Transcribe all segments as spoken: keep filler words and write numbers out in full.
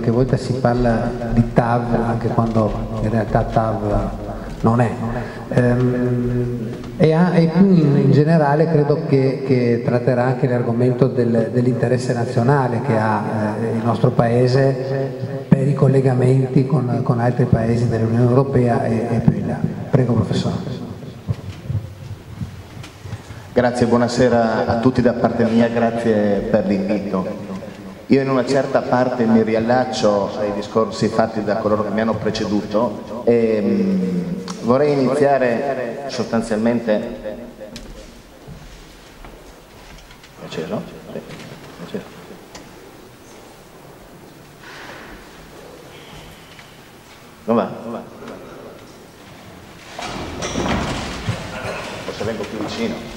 qualche volta si parla di T A V anche quando in realtà T A V non è. Ehm, e, a, e più in, in generale credo che, che tratterà anche l'argomento del, dell'interesse nazionale che ha eh, il nostro Paese per i collegamenti con, con altri paesi dell'Unione Europea e, e più in là. Prego professore. Grazie, buonasera a tutti da parte mia, grazie per l'invito. Io in una certa parte mi riallaccio ai discorsi fatti da coloro che mi hanno preceduto e mh, vorrei iniziare sostanzialmente... È acceso? Sì, è acceso. Non va? Non va. Forse vengo più vicino.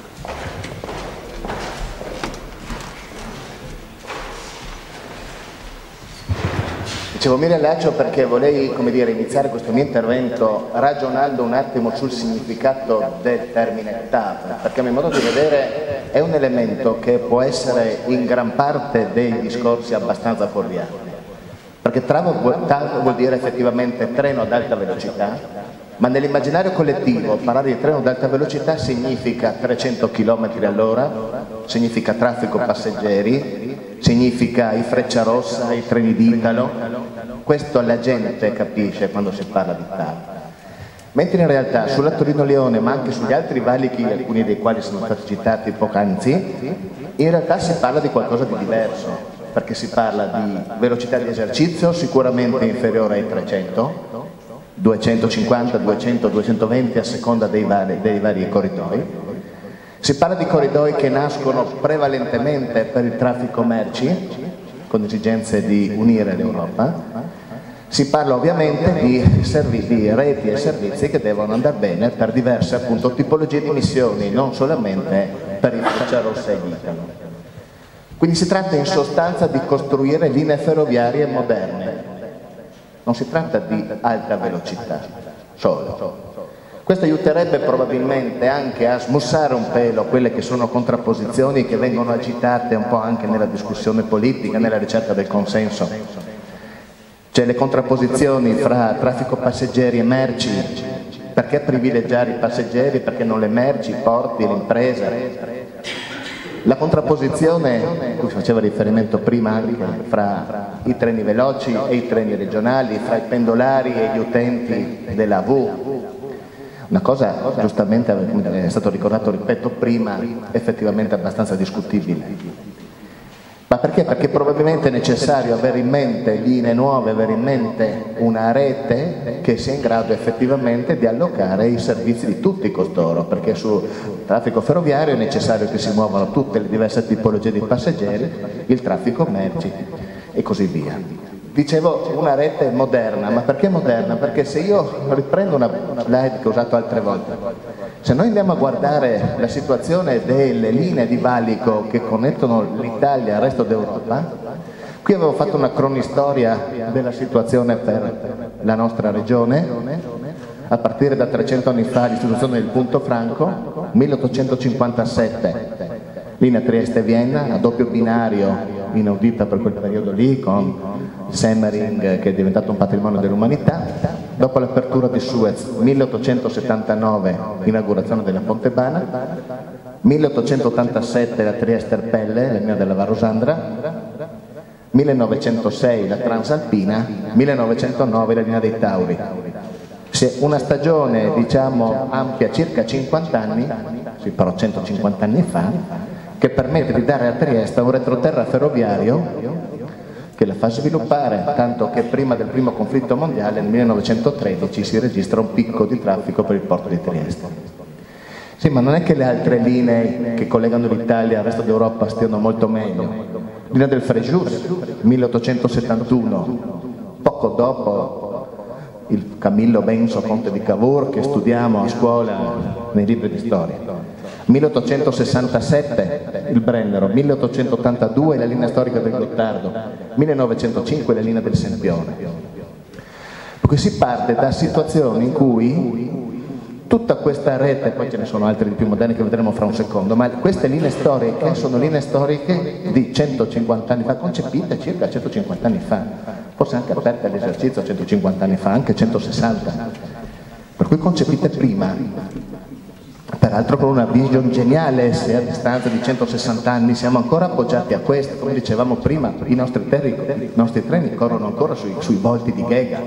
Dicevo, mi riallaccio perché vorrei, come dire, iniziare questo mio intervento ragionando un attimo sul significato del termine T A V, perché a mio modo di vedere è un elemento che può essere in gran parte dei discorsi abbastanza fuorviati, perché T A V vuol dire effettivamente treno ad alta velocità, ma nell'immaginario collettivo parlare di treno ad alta velocità significa trecento chilometri all'ora, significa traffico passeggeri, significa i Frecciarossa, i treni d'Italo. Questo la gente capisce quando si parla di T A V. Mentre in realtà sulla Torino-Lione, ma anche sugli altri valichi, alcuni dei quali sono stati citati poc'anzi, in realtà si parla di qualcosa di diverso, perché si parla di velocità di esercizio sicuramente inferiore ai trecento, duecentocinquanta, duecento, duecentoventi a seconda dei vari, dei vari corridoi. Si parla di corridoi che nascono prevalentemente per il traffico merci, con esigenze di unire l'Europa. Si parla ovviamente di, servizi, di reti e servizi che devono andare bene per diverse appunto tipologie di missioni, non solamente per il Frecciarossa e l'Italo. Quindi si tratta in sostanza di costruire linee ferroviarie moderne. Non si tratta di alta velocità solo. Questo aiuterebbe probabilmente anche a smussare un pelo quelle che sono contrapposizioni che vengono agitate un po' anche nella discussione politica, nella ricerca del consenso. Cioè le contrapposizioni fra traffico passeggeri e merci, perché privilegiare i passeggeri, perché non le merci, i porti, le imprese. La contrapposizione, a cui faceva riferimento prima anche, fra i treni veloci e i treni regionali, fra i pendolari e gli utenti della A V. Una cosa, giustamente è stato ricordato, ripeto, prima, effettivamente abbastanza discutibile. Ma perché? Perché probabilmente è necessario avere in mente linee nuove, avere in mente una rete che sia in grado effettivamente di allocare i servizi di tutti costoro, perché sul traffico ferroviario è necessario che si muovano tutte le diverse tipologie di passeggeri, il traffico merci e così via. Dicevo una rete moderna, ma perché moderna? Perché se io riprendo una slide che ho usato altre volte, se noi andiamo a guardare la situazione delle linee di valico che connettono l'Italia al resto d'Europa, qui avevo fatto una cronistoria della situazione per la nostra regione, a partire da trecento anni fa l'istituzione del punto franco, milleottocentocinquantasette, linea Trieste-Vienna, a doppio binario, inaudita per quel periodo lì, con Semmering che è diventato un patrimonio dell'umanità. Dopo l'apertura di Suez, milleottocentosettantanove, inaugurazione della Pontebana, milleottocentottantasette la Trieste-Erpelle, la linea della Varosandra, millenovecentosei la Transalpina, millenovecentonove la linea dei Tauri. Una stagione, diciamo, ampia circa cinquanta anni, sì, però centocinquanta anni fa, che permette di dare a Trieste un retroterra ferroviario che la fa sviluppare, tanto che prima del primo conflitto mondiale, nel millenovecentotredici, si registra un picco di traffico per il porto di Trieste. Sì, ma non è che le altre linee che collegano l'Italia al resto d'Europa stiano molto meglio. Linea del Frejus, milleottocentosettantuno, poco dopo il Camillo Benso, conte di Cavour, che studiamo a scuola nei libri di storia. milleottocentosessantasette il Brennero, milleottocentottantadue la linea storica del Gottardo, millenovecentocinque la linea del Sempione. Perché si parte da situazioni in cui tutta questa rete, poi ce ne sono altre di più moderne che vedremo fra un secondo, ma queste linee storiche sono linee storiche di centocinquanta anni fa, concepite circa centocinquanta anni fa. forse anche aperta all'esercizio centocinquanta anni fa, anche centosessanta, per cui concepite prima, peraltro con una vision geniale. Se a distanza di centosessanta anni siamo ancora appoggiati a questo, come dicevamo prima, i nostri, terri, i nostri treni corrono ancora sui, sui volti di Ghega.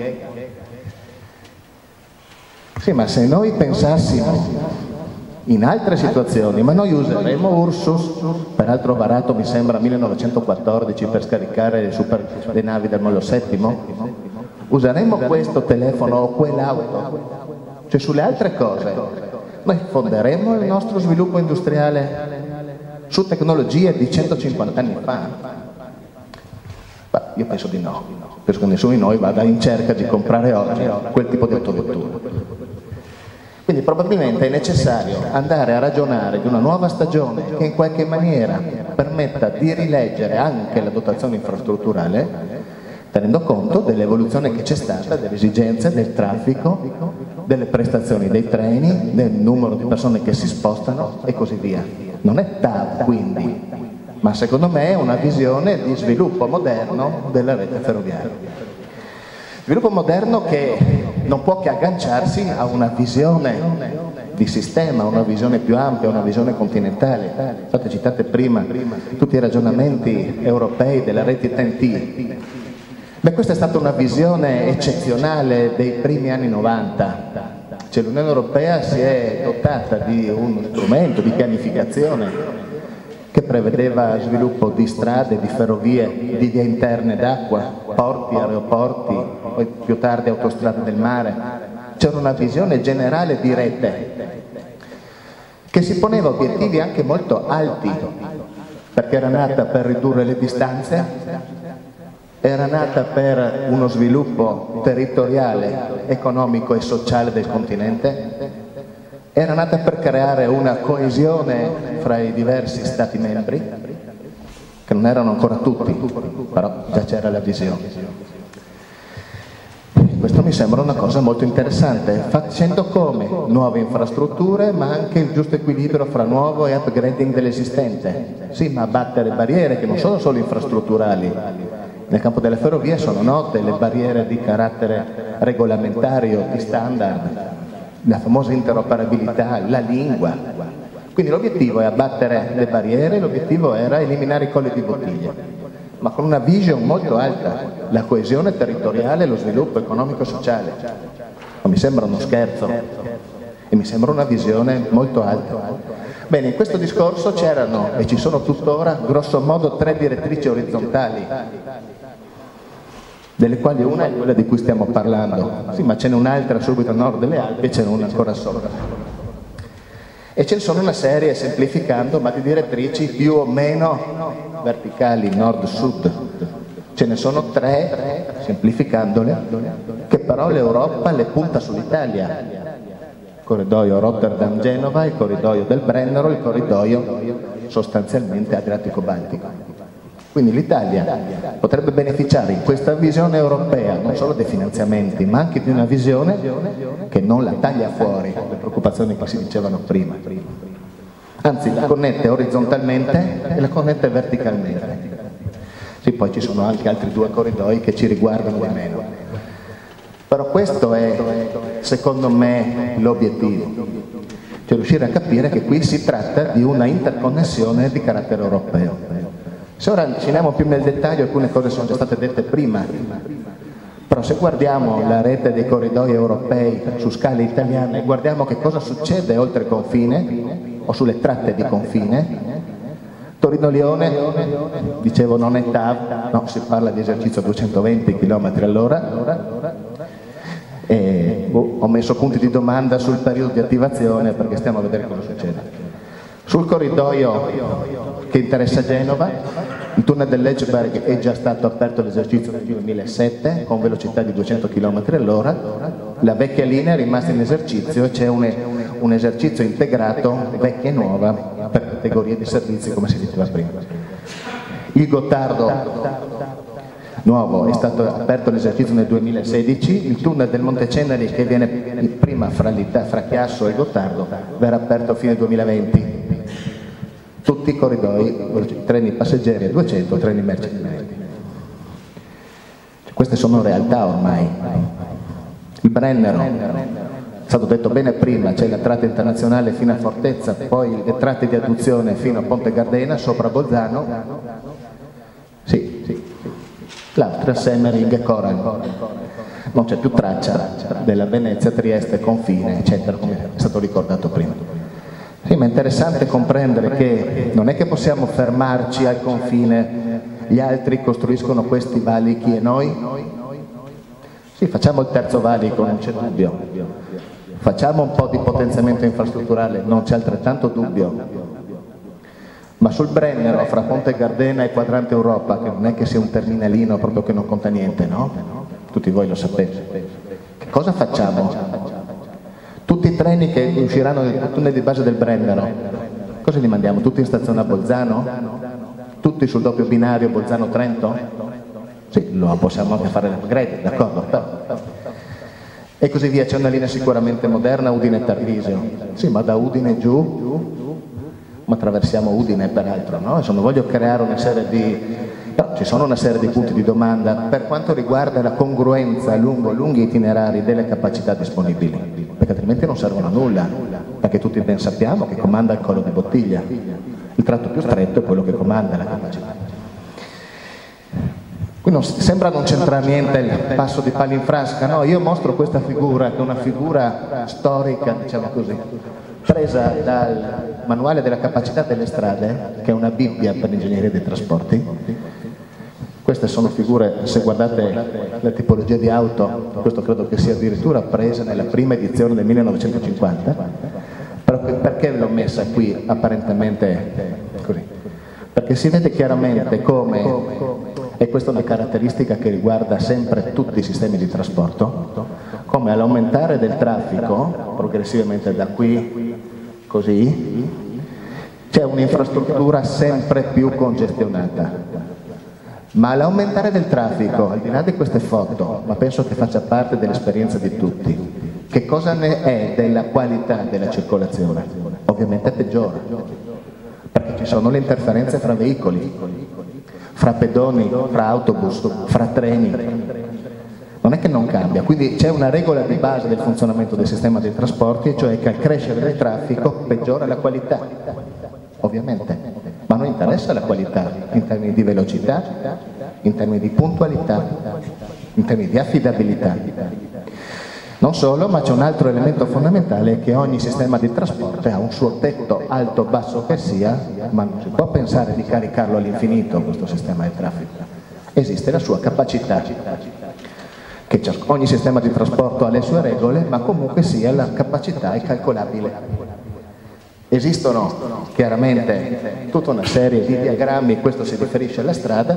Sì, ma se noi pensassimo in altre situazioni, ma noi useremo Ursus, peraltro varato mi sembra millenovecentoquattordici per scaricare le, super, le navi del Mollo settimo, useremo questo telefono o quell'auto, cioè sulle altre cose noi fonderemo il nostro sviluppo industriale su tecnologie di centocinquanta anni fa? Beh, io penso di no, penso che nessuno di noi vada in cerca di comprare oggi quel tipo di autovettura. Quindi probabilmente è necessario andare a ragionare di una nuova stagione che in qualche maniera permetta di rileggere anche la dotazione infrastrutturale, tenendo conto dell'evoluzione che c'è stata, delle esigenze del traffico, delle prestazioni dei treni, del numero di persone che si spostano e così via. Non è T A V quindi, ma secondo me è una visione di sviluppo moderno della rete ferroviaria. Sviluppo moderno che non può che agganciarsi a una visione di sistema, una visione più ampia, una visione continentale. State citate prima tutti i ragionamenti europei della rete T N T. Beh, questa è stata una visione eccezionale dei primi anni novanta. Cioè, l'Unione Europea si è dotata di uno strumento di pianificazione che prevedeva sviluppo di strade, di ferrovie, di vie interne d'acqua, porti, aeroporti, poi più tardi autostrade del mare. C'era una visione generale di rete che si poneva obiettivi anche molto alti, perché era nata per ridurre le distanze, era nata per uno sviluppo territoriale, economico e sociale del continente, era nata per creare una coesione fra i diversi Stati membri, che non erano ancora tutti, però già c'era la visione. Questo mi sembra una cosa molto interessante, facendo come nuove infrastrutture, ma anche il giusto equilibrio fra nuovo e upgrading dell'esistente. Sì, ma abbattere barriere che non sono solo infrastrutturali. Nel campo delle ferrovie sono note le barriere di carattere regolamentare, di standard, la famosa interoperabilità, la lingua. Quindi l'obiettivo è abbattere le barriere, l'obiettivo era eliminare i colli di bottiglia, ma con una vision molto alta, la coesione territoriale e lo sviluppo economico e sociale. Non mi sembra uno scherzo e mi sembra una visione molto alta. Bene, in questo discorso c'erano, e ci sono tuttora, grosso modo tre direttrici orizzontali, delle quali una è quella di cui stiamo parlando. Sì, ma ce n'è un'altra subito a nord delle Alpi e ce n'è una ancora sopra. E ce ne sono una serie, semplificando, ma di direttrici più o meno verticali, nord-sud. Ce ne sono tre, semplificandole, che però l'Europa le punta sull'Italia. Il corridoio Rotterdam-Genova, il corridoio del Brennero, il corridoio sostanzialmente Adriatico-Baltico. Quindi l'Italia potrebbe beneficiare in questa visione europea non solo dei finanziamenti, ma anche di una visione che non la taglia fuori, le preoccupazioni che si dicevano prima. Anzi, la connette orizzontalmente e la connette verticalmente. Sì, poi ci sono anche altri due corridoi che ci riguardano di meno. Però questo è, secondo me, l'obiettivo. Cioè riuscire a capire che qui si tratta di una interconnessione di carattere europeo. Se ora andiamo più nel dettaglio, alcune cose sono già state dette prima, però se guardiamo la rete dei corridoi europei su scale italiana e guardiamo che cosa succede oltre confine o sulle tratte di confine, Torino-Lione, dicevo non è T A V, no, si parla di esercizio a duecentoventi chilometri all'ora, e oh, ho messo punti di domanda sul periodo di attivazione perché stiamo a vedere cosa succede. Sul corridoio che interessa Genova, il tunnel dell'Edgeberg è già stato aperto all'esercizio nel duemilasette con velocità di duecento chilometri all'ora, la vecchia linea è rimasta in esercizio e c'è un, un esercizio integrato vecchia e nuova per categorie di servizi come si diceva prima. Il Gottardo nuovo è stato aperto all'esercizio nel duemilasedici, il tunnel del Monte Ceneri che viene prima fra, fra Chiasso e Gottardo verrà aperto a fine duemilaventi. Tutti i corridoi, treni passeggeri a duecento, treni merci a duecento. Queste sono realtà ormai. Il Brennero, è stato detto bene prima, c'è la tratta internazionale fino a Fortezza, poi le tratte di adduzione fino a Ponte Gardena, sopra Bolzano, sì, sì, l'altra Semmering e Coran. Non c'è più traccia della Venezia, Trieste, confine, eccetera, come è stato ricordato prima. Sì, ma è interessante comprendere che non è che possiamo fermarci al confine, gli altri costruiscono questi valichi e noi? Sì, facciamo il terzo valico, non c'è dubbio. Facciamo un po' di potenziamento infrastrutturale, non c'è altrettanto dubbio. Ma sul Brennero, fra Ponte Gardena e Quadrante Europa, che non è che sia un terminalino proprio che non conta niente, no? Tutti voi lo sapete. Che cosa facciamo? Tutti i treni che usciranno nel tunnel di base del Brennero, cosa li mandiamo? Tutti in stazione a Bolzano? Tutti sul doppio binario Bolzano-Trento? Sì, lo possiamo anche fare l'upgrade, d'accordo? E così via, c'è una linea sicuramente moderna, Udine-Tarvisio. Sì, ma da Udine giù, ma attraversiamo Udine peraltro, no? Insomma, voglio creare una serie di... No, ci sono una serie di punti di domanda per quanto riguarda la congruenza lungo lunghi itinerari delle capacità disponibili, perché altrimenti non servono a nulla, perché tutti ben sappiamo che comanda il collo di bottiglia, il tratto più stretto è quello che comanda la capacità. Qui non, sembra non c'entrare niente il passo di palla in frasca, no? Io mostro questa figura che è una figura storica, diciamo così, presa dal manuale della capacità delle strade, che è una Bibbia per l'ingegneria dei trasporti. Queste sono figure, se guardate la tipologia di auto, questo credo che sia addirittura presa nella prima edizione del millenovecentocinquanta, però perché l'ho messa qui apparentemente così? Perché si vede chiaramente come, e questa è una caratteristica che riguarda sempre tutti i sistemi di trasporto, come all'aumentare del traffico, progressivamente da qui, così, c'è un'infrastruttura sempre più congestionata. Ma all'aumentare del traffico, al di là di queste foto, ma penso che faccia parte dell'esperienza di tutti, che cosa ne è della qualità della circolazione? Ovviamente peggiora, perché ci sono le interferenze fra veicoli, fra pedoni, fra autobus, fra treni. Non è che non cambia, quindi c'è una regola di base del funzionamento del sistema dei trasporti, cioè che al crescere del traffico peggiora la qualità, ovviamente. Ma non interessa la qualità in termini di velocità, in termini di puntualità, in termini di affidabilità. Non solo, ma c'è un altro elemento fondamentale, che ogni sistema di trasporto ha un suo tetto, alto o basso che sia, ma non si può pensare di caricarlo all'infinito questo sistema di traffico. Esiste la sua capacità, che ogni sistema di trasporto ha le sue regole, ma comunque sia la capacità è calcolabile. Esistono chiaramente tutta una serie di diagrammi, questo si riferisce alla strada,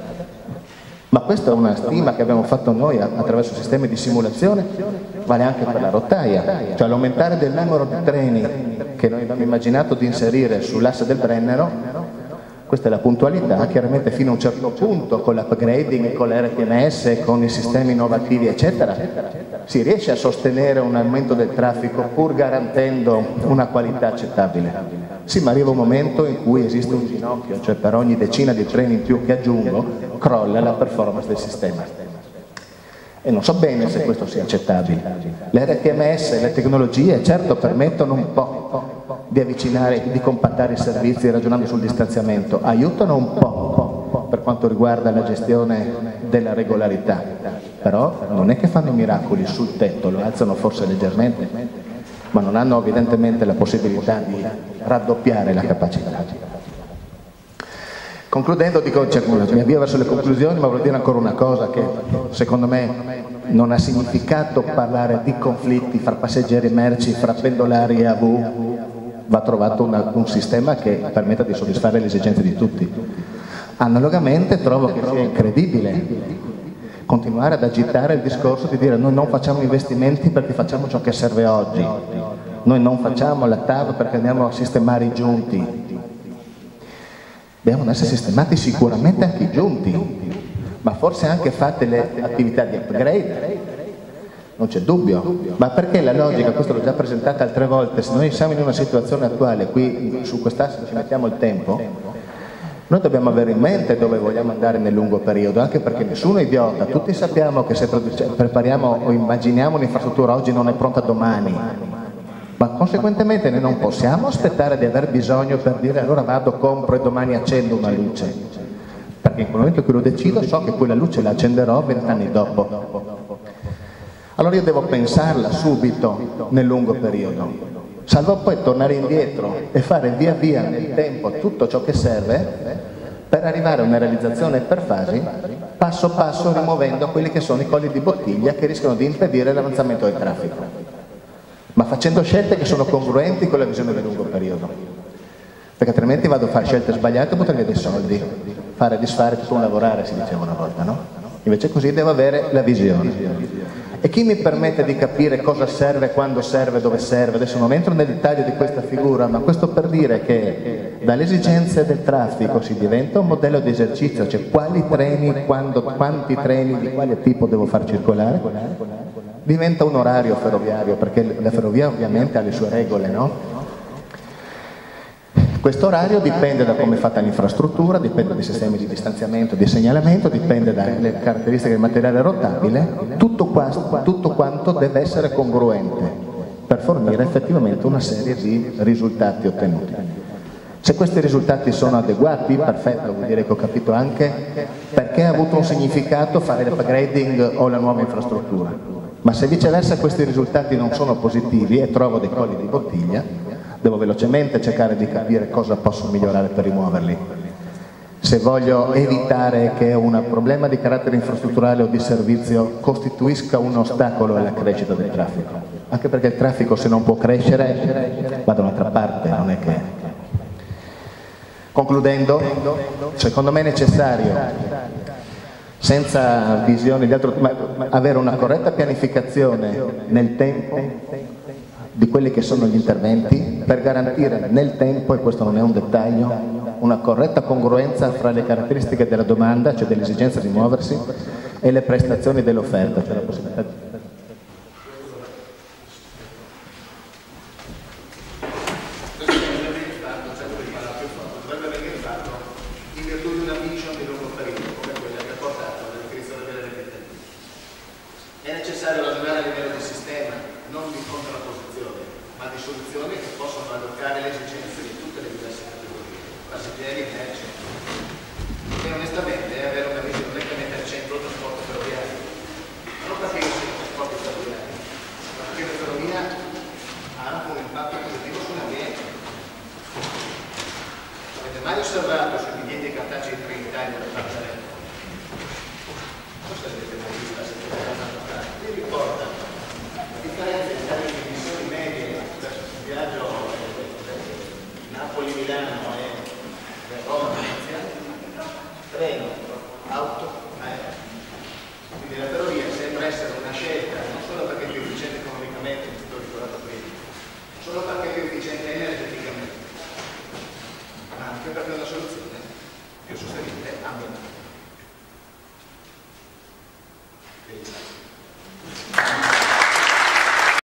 ma questa è una stima che abbiamo fatto noi attraverso sistemi di simulazione, vale anche per la rotaia, cioè l'aumentare del numero di treni che noi abbiamo immaginato di inserire sull'asse del Brennero, questa è la puntualità, chiaramente fino a un certo punto con l'upgrading, con l'R T M S, con i sistemi innovativi eccetera, si riesce a sostenere un aumento del traffico pur garantendo una qualità accettabile. Sì, ma arriva un momento in cui esiste un ginocchio, cioè per ogni decina di treni in più che aggiungo crolla la performance del sistema. E non so bene se questo sia accettabile. L'R T M S e le tecnologie certo permettono un po' di avvicinare, di compattare i servizi ragionando sul distanziamento, aiutano un po' per quanto riguarda la gestione della regolarità, però non è che fanno miracoli sul tetto, lo alzano forse leggermente, ma non hanno evidentemente la possibilità di raddoppiare la capacità. Concludendo, dico, cioè, mi avvio verso le conclusioni, ma voglio dire ancora una cosa che secondo me non ha significato parlare di conflitti fra passeggeri e merci, fra pendolari e A V. Va trovato una, un sistema che permetta di soddisfare le esigenze di tutti. Analogamente trovo che sia incredibile continuare ad agitare il discorso di dire noi non facciamo investimenti perché facciamo ciò che serve oggi, noi non facciamo la T A V perché andiamo a sistemare i giunti. Devono essere sistemati sicuramente anche i giunti, ma forse anche fatte le attività di upgrade. Non c'è dubbio, ma perché la logica, questo l'ho già presentata altre volte, se noi siamo in una situazione attuale, qui su quest'asse ci mettiamo il tempo, Noi dobbiamo avere in mente dove vogliamo andare nel lungo periodo, anche perché nessuno è idiota, tutti sappiamo che se prepariamo o immaginiamo un'infrastruttura oggi non è pronta domani, ma conseguentemente noi non possiamo aspettare di aver bisogno per dire allora vado, compro e domani accendo una luce, perché in quel momento che lo decido so che quella luce la accenderò vent'anni dopo. Allora io devo pensarla subito nel lungo periodo, salvo poi tornare indietro e fare via via nel tempo tutto ciò che serve per arrivare a una realizzazione per fasi, passo passo rimuovendo quelli che sono i colli di bottiglia che rischiano di impedire l'avanzamento del traffico, ma facendo scelte che sono congruenti con la visione del lungo periodo, perché altrimenti vado a fare scelte sbagliate e buttare via dei soldi, fare e disfare tutto un lavorare, si diceva una volta, no? Invece così devo avere la visione. E chi mi permette di capire cosa serve, quando serve, dove serve? Adesso non entro nel dettaglio di questa figura, ma questo per dire che dalle esigenze del traffico si diventa un modello di esercizio, cioè quali treni, quando, quanti treni, di quale tipo devo far circolare, diventa un orario ferroviario, perché la ferrovia ovviamente ha le sue regole, no? Questo orario dipende da come è fatta l'infrastruttura, dipende dai sistemi di distanziamento, di segnalamento, dipende dalle caratteristiche del materiale rotabile, tutto, qua, tutto quanto deve essere congruente per fornire effettivamente una serie di risultati ottenuti. Se questi risultati sono adeguati, perfetto, vuol dire che ho capito anche perché ha avuto un significato fare l'upgrading o la nuova infrastruttura. Ma se viceversa questi risultati non sono positivi e trovo dei colli di bottiglia, devo velocemente cercare di capire cosa posso migliorare per rimuoverli. Se voglio evitare che un problema di carattere infrastrutturale o di servizio costituisca un ostacolo alla crescita del traffico, anche perché il traffico se non può crescere va da un'altra parte, non è che... Concludendo, secondo me è necessario, senza visioni di altro, ma avere una corretta pianificazione nel tempo di quelli che sono gli interventi per garantire nel tempo, e questo non è un dettaglio, una corretta congruenza fra le caratteristiche della domanda, cioè dell'esigenza di muoversi, e le prestazioni dell'offerta, cioè la possibilità di... È necessario ragionare a livello di sistema, non di contrapposizione, ma di soluzioni che possono adottare le esigenze di tutte le diverse categorie, passeggeri, merci. E onestamente avere una visione che mette al centro il trasporto ferroviario. Non perché io sia il trasporto ferroviario, ma perché la ferrovia ha anche un impatto positivo sull'ambiente. Avete mai osservato sui biglietti cartacei di Trenitalia da Pazzarello? Forse avete mai visto se vi ricorda la differenza in termini di emissioni medie verso il viaggio Napoli-Milano e Roma-Venezia, treno, auto, aereo. Quindi la ferrovia sembra essere una scelta non solo perché è più efficiente economicamente, come ho ricordato prima, solo perché è più efficiente energeticamente, ma anche perché è una soluzione più sostenibile ambientale.